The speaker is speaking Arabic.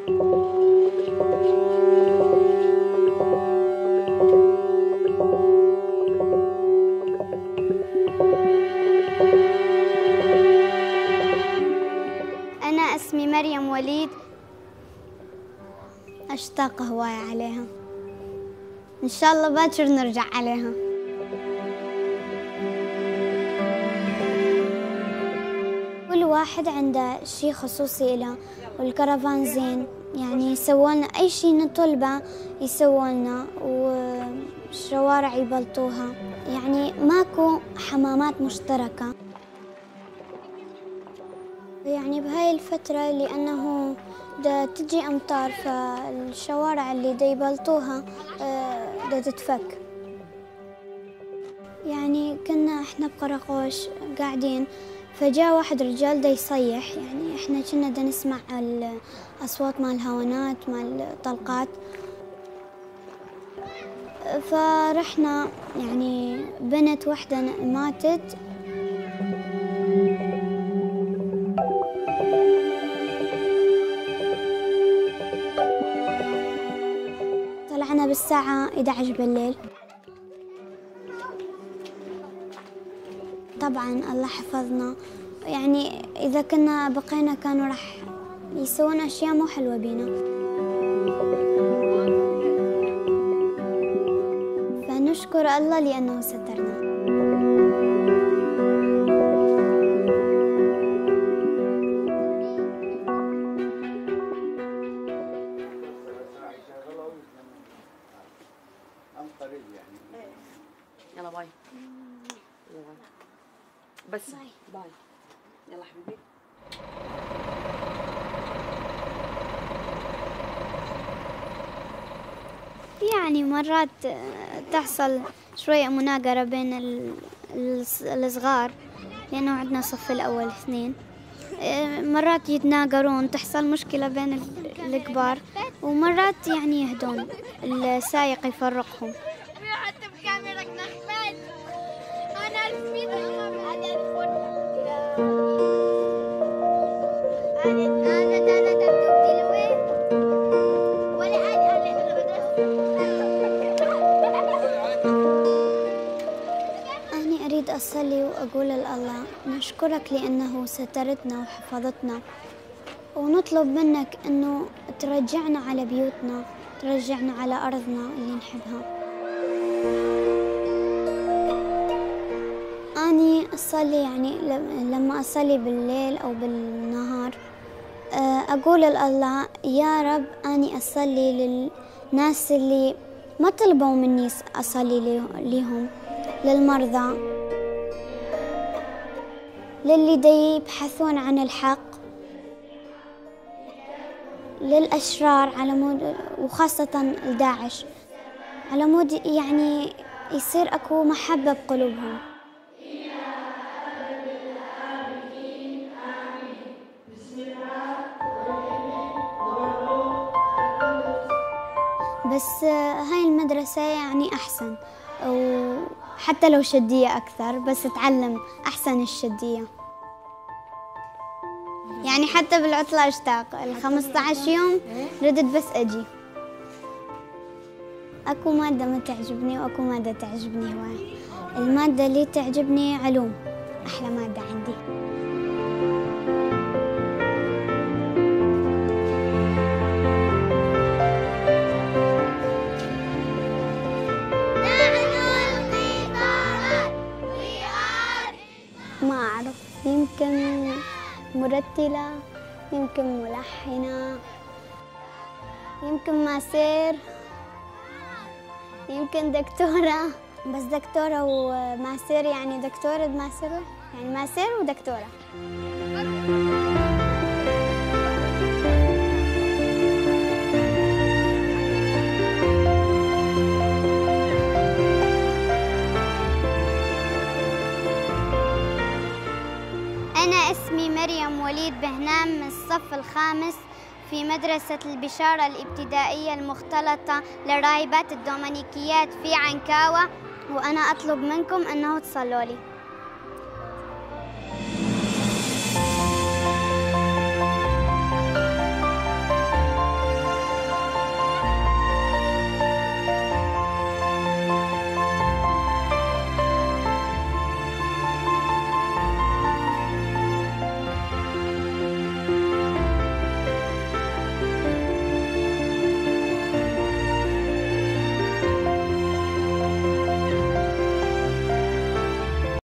أنا اسمي مريم وليد، أشتاق هواية عليها، إن شاء الله باكر نرجع عليها. كل واحد عنده شيء خصوصي له، والكرفان زين، يعني يسوولنا أي شيء نطلبه يسوولنا، والشوارع يبلطوها، يعني ماكو حمامات مشتركة. يعني بهاي الفترة لأنه دا تجي أمطار، فالشوارع اللي دا يبلطوها دا تتفك. يعني كنا إحنا بقرقوش قاعدين، فجاء واحد رجال دا يصيح، يعني إحنا كنا دا نسمع الأصوات مال الهوانات مال الطلقات، فرحنا يعني بنت وحدة ماتت. طلعنا بالساعة 11 بالليل. طبعاً الله حفظنا، يعني إذا كنا بقينا كانوا راح يسوون أشياء مو حلوة بينا، فنشكر الله لأنه سترنا. يلا باي. بس باي. يلا حبيبي. يعني مرات تحصل شوية مناقرة بين الصغار، لأنه عندنا صف الأول اثنين، مرات يتناقرون، تحصل مشكلة بين الكبار، ومرات يعني يهدون، السايق يفرقهم. أنا أريد أصلي وأقول لله نشكرك لأنه سترتنا وحفظتنا، ونطلب منك أنه ترجعنا على بيوتنا، ترجعنا على أرضنا اللي نحبها. أني أصلي يعني لما أصلي بالليل أو بالنهار أقول لله يا رب أني أصلي للناس اللي ما طلبوا مني أصلي لهم، للمرضى، للي دا يبحثون عن الحق، للأشرار، على مود وخاصة الداعش، على مود يعني يصير أكو محبة بقلوبهم. بس هاي المدرسة يعني أحسن، وحتى لو شدية أكثر بس أتعلم أحسن الشدية. يعني حتى بالعطلة أشتاق، 15 يوم ردت بس أجي. أكو مادة ما تعجبني وأكو مادة تعجبني هواي. المادة اللي تعجبني علوم، أحلى مادة عندي. ما أعرف، يمكن مرتلة، يمكن ملحنة، يمكن ماسير، يمكن دكتورة. بس دكتورة وماسير يعني دكتورة بماسير، يعني ماسير ودكتورة. أنا اسمي مريم وليد بهنام من الصف الخامس في مدرسة البشارة الابتدائية المختلطة للراهبات الدومينيكيات في عنكاوة، وأنا أطلب منكم أنه تصلوا لي.